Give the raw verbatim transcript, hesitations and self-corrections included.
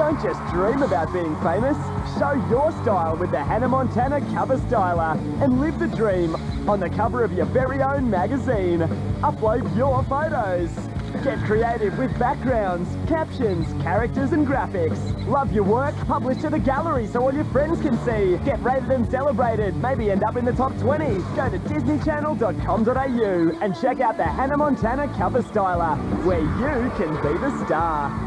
Don't just dream about being famous. Show your style with the Hannah Montana Cover Styler and live the dream on the cover of your very own magazine. Upload your photos. Get creative with backgrounds, captions, characters and graphics. Love your work? Publish to the gallery so all your friends can see. Get rated and celebrated, maybe end up in the top twenty. Go to disney channel dot com dot a u and check out the Hannah Montana Cover Styler, where you can be the star.